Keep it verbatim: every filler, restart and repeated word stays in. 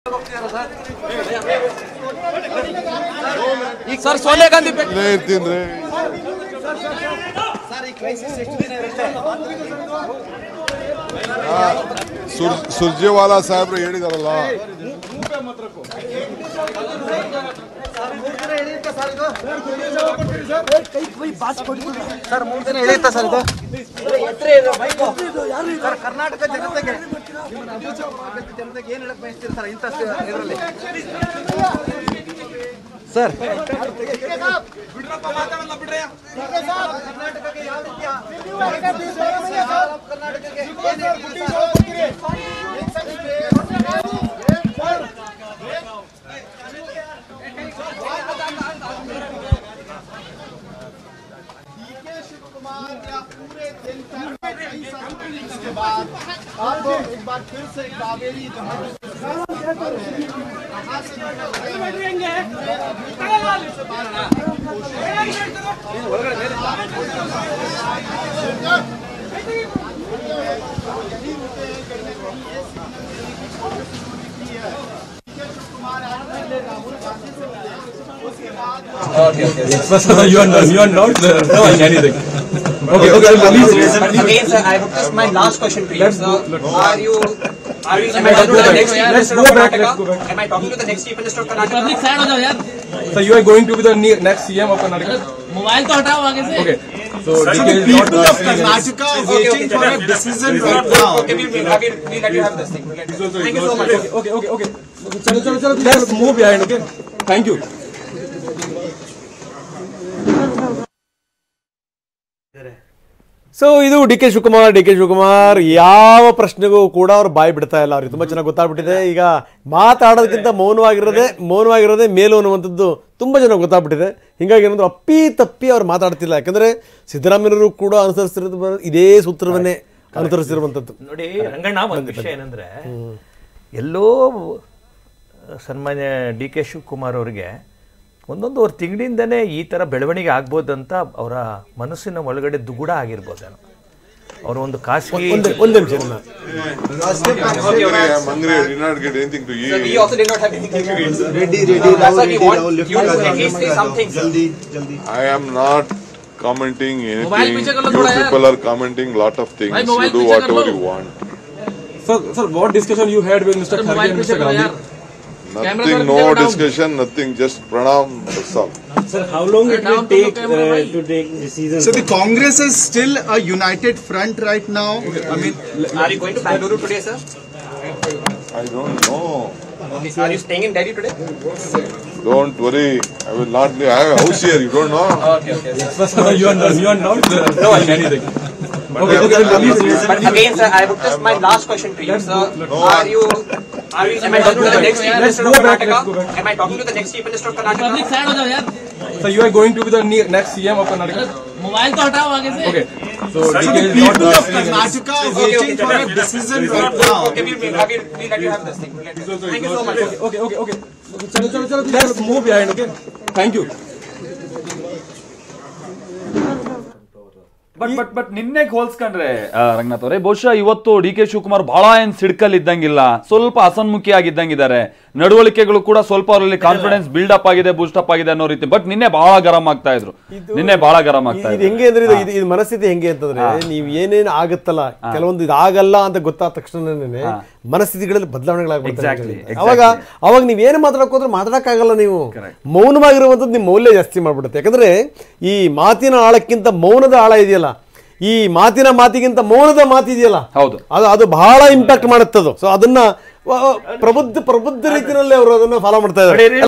Sir Sonia Gandhi ಇರ್ತೀನಿ ಸುರ್ಜೇವಾಲಾ ಸಾಹೇಬ್ರು ಹೇಳಿದಾರಲ್ಲ sir ಮೂರು ದಿನ ಎಳೆಯುತ್ತಾ ಸರ್ ಇದು ಸರ್ ಕರ್ನಾಟಕ ಜನತೆಗೆ ಜನತೆಗೆ ಏನು ಹೇಳಕ್ ಬಯಸ್ತೀರಿ ಸರ್ ಇಂಥ ಇದರಲ್ಲಿ ಸರ್ ಕರ್ನಾಟಕಕ್ಕೆ ಯಾವ ರೀತಿಯ ಕರ್ನಾಟಕಕ್ಕೆ शिवकुमार या पूरे दिन के बाद अब एक बार फिर से Kaveri Okay, okay. You are not, you are not knowing anything. Okay, okay. Please. Again, sir, I have just my last question to you. Sir, are you, are you, am I talking to the next chief minister of Karnataka? Am I talking to the next chief minister of Karnataka? Public side ho jao yaar. So you are going to be the next C M of Karnataka? Mobile to hatao आगे से. Okay. So the people of Karnataka are waiting for a decision right now. Okay, we'll we'll we'll let you have this thing. Thank you so much. Okay, okay, okay. Chalo, chalo, chalo. Let's move behind. Okay. Thank you. So ಇದು D K Shivakumar D K Shivakumar ಯಾವ ಪ್ರಶ್ನೆಗೂ ಕೂಡ ಅವ್ರು ಬಾಯಿ ಬಿಡ್ತಾ ಇಲ್ಲ. ಅವ್ರಿಗೆ ತುಂಬ ಚೆನ್ನಾಗಿ ಗೊತ್ತಾಗ್ಬಿಟ್ಟಿದೆ. ಈಗ ಮಾತಾಡೋದಕ್ಕಿಂತ ಮೌನವಾಗಿರೋದೇ ಮೌನವಾಗಿರೋದೇ ಮೇಲು ಅನ್ನುವಂಥದ್ದು ತುಂಬ ಚೆನ್ನಾಗಿ ಗೊತ್ತಾಗ್ಬಿಟ್ಟಿದೆ. ಹೀಗಾಗಿ ಏನಂದ್ರೆ ಅಪ್ಪಿ ತಪ್ಪಿ ಅವ್ರು ಮಾತಾಡ್ತಿಲ್ಲ. ಯಾಕಂದರೆ ಸಿದ್ದರಾಮಯ್ಯರು ಕೂಡ ಅನುಸರಿಸಿರೋದು ಇದೇ ಸೂತ್ರವನ್ನೇ ಅನುಸರಿಸಿರುವಂಥದ್ದು. ನೋಡಿ ರಂಗಣ್ಣ, ಒಂದು ವಿಷಯ ಏನಂದರೆ, ಎಲ್ಲೋ ಸನ್ಮಾನ್ಯ ಡಿ ಕೆ ಶಿವಕುಮಾರ್ ಅವರಿಗೆ ಒಂದೊಂದು ಅವ್ರ ತಿಂಗಳಿಂದನೇ ಈ ಥರ ಬೆಳವಣಿಗೆ ಆಗ್ಬೋದಂತ ಅವರ ಮನಸ್ಸಿನ ಒಳಗಡೆ ದುಗುಡ ಆಗಿರ್ಬೋದೇನೋ. ಅವರ ಒಂದು ಖಾಸಗಿ ಒಂದು ನಿಮಿಷ I am not commenting anything. You people are commenting lot of things. You do whatever you want. Sir, sir, what discussion you had with Mister Kharge and Mister Gandhi? Nothing, no discussion, nothing. Just pranam. That's all. Sir, how long it will take uh, to take decisions? So the Congress is still a united front right now. I mean, are you going to Bangalore today, sir? I don't know. Okay, are you staying in Delhi today? Don't worry. I will not be. I have a house here. You don't know. Okay, okay. You are not, you are not knowing anything. Okay, okay. But again, sir, I have just my last question to you, sir. Are you, are you, am I talking to the next chief minister of Karnataka? Am I talking to the next chief minister of Karnataka? Public side ho jao yaar. So you are going to be the next C M of Karnataka? Mobile to hatao आगे से. Okay. So the people of Karnataka are waiting for a decision right now. Okay, we'll we'll we'll let you have this thing. Thank you so much. Okay, okay, okay. Chalo, chalo, chalo. Let's move behind. Okay. Thank you. But but but ನಿನ್ನೆಗೆ ಹೋಲ್ಸ್ಕೊಂಡ್ರೆ ರಂಗನಾಥ್ ಅವರೇ, ಬಹುಶಃ ಇವತ್ತು D K Shivakumar ಬಹಳ ಏನ್ ಸಿಡ್ಕಲ್ ಇದ್ದಂಗಿಲ್ಲ, ಸ್ವಲ್ಪ ಹಸನ್ಮುಖಿ ಆಗಿದ್ದಂಗಿದ್ದಾರೆ. ನಡವಳಿಕೆಗಳು ಕೂಡ ಸ್ವಲ್ಪ ಅವರಲ್ಲಿ ಕಾನ್ಫಿಡೆನ್ಸ್ ಬಿಲ್ಡ್ ಅಪ್ ಆಗಿದೆ, ಬೂಸ್ಟ್ ಅಪ್ ಆಗಿದೆ ಅನ್ನೋ ರೀತಿ. ಬಟ್ ನಿನ್ನೆ ಬಹಳ ಗರಂ ಆಗ್ತಾ ಇದ್ರು, ನಿನ್ನೆ ಬಹಳ ಗರಂ ಆಗ್ತಾ ಇದ್ರು. ಹೆಂಗೆ ಅಂದ್ರೆ ಇದು ಮನಸ್ಥಿತಿ ಹೆಂಗೆ ಅಂತಂದ್ರೆ, ನೀವ್ ಏನೇನು ಆಗುತ್ತಲ್ಲ, ಕೆಲವೊಂದು ಇದಾಗಲ್ಲ ಅಂತ ಗೊತ್ತಾದ ತಕ್ಷಣನೇ ಮನಸ್ಥಿತಿಗಳಲ್ಲಿ ಬದಲಾವಣೆಗಳಾಗ್ಬಿಡ್ತಾರೆ. ಅವಾಗ ಅವಾಗ ನೀವ್ ಏನು ಮಾತಾಡಕ್ ಹೋದ್ರೆ ಮಾತಾಡಕ್ಕಾಗಲ್ಲ. ನೀವು ಮೌನವಾಗಿರುವಂಥದ್ದು ನಿಮ್ ಮೌಲ್ಯ ಜಾಸ್ತಿ ಮಾಡ್ಬಿಡುತ್ತೆ. ಯಾಕಂದ್ರೆ ಈ ಮಾತಿನ ಆಳಕ್ಕಿಂತ ಮೌನದ ಆಳ ಇದೆಯಲ್ಲ, ಈ ಮಾತಿನ ಮಾತಿಗಿಂತ ಮೌನದ ಮಾತಿದೆಯಲ್ಲ, ಹೌದು, ಅದು ಅದು ಬಹಳ ಇಂಪ್ಯಾಕ್ಟ್ ಮಾಡುತ್ತದು. ಸೊ ಅದನ್ನ ಪ್ರಬುದ್ಧ ಪ್ರಬುದ್ಧ ರೀತಿಯಲ್ಲಿ ಅವರು ಅದನ್ನ ಫಾಲೋ ಮಾಡ್ತಾ ಇದ್ದಾರೆ.